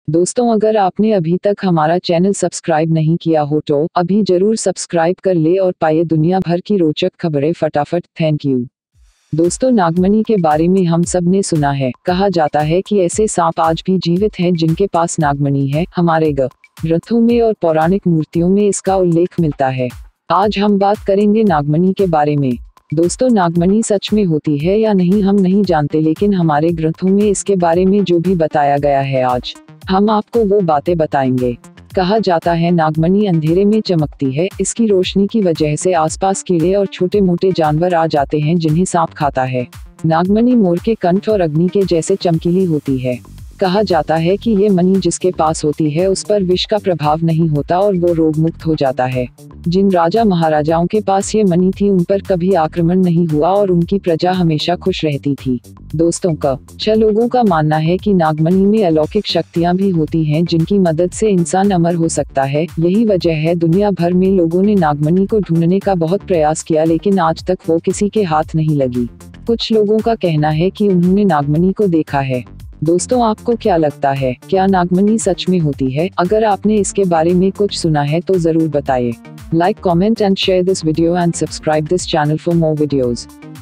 दोस्तों, अगर आपने अभी तक हमारा चैनल सब्सक्राइब नहीं किया हो तो अभी जरूर सब्सक्राइब कर ले और पाए दुनिया भर की रोचक खबरें फटाफट। Thank you. दोस्तों, नागमणि के बारे में हम सब ने सुना है। कहा जाता है कि ऐसे सांप आज भी जीवित हैं जिनके पास नागमणि है। हमारे ग्रंथों में और पौराणिक मूर्तियों में इसका उल्लेख मिलता है। आज हम बात करेंगे नागमणि के बारे में। दोस्तों, नागमणि सच में होती है या नहीं हम नहीं जानते, लेकिन हमारे ग्रंथों में इसके बारे में जो भी बताया गया है आज हम आपको वो बातें बताएंगे। कहा जाता है नागमणि अंधेरे में चमकती है। इसकी रोशनी की वजह से आसपास कीड़े और छोटे मोटे जानवर आ जाते हैं जिन्हें सांप खाता है। नागमणि मोर के कंठ और अग्नि के जैसे चमकीली होती है। कहा जाता है कि ये मणि जिसके पास होती है उस पर विष का प्रभाव नहीं होता और वो रोग मुक्त हो जाता है। जिन राजा महाराजाओं के पास ये मणि थी उन पर कभी आक्रमण नहीं हुआ और उनकी प्रजा हमेशा खुश रहती थी। दोस्तों, कुछ लोगों का मानना है कि नागमणि में अलौकिक शक्तियां भी होती हैं जिनकी मदद से इंसान अमर हो सकता है। यही वजह है दुनिया भर में लोगों ने नागमणि को ढूंढने का बहुत प्रयास किया, लेकिन आज तक वो किसी के हाथ नहीं लगी। कुछ लोगों का कहना है कि उन्होंने नागमणि को देखा है। दोस्तों, आपको क्या लगता है, क्या नागमणि सच में होती है? अगर आपने इसके बारे में कुछ सुना है तो जरूर बताइए। Like, comment and share this video and subscribe this channel for more videos.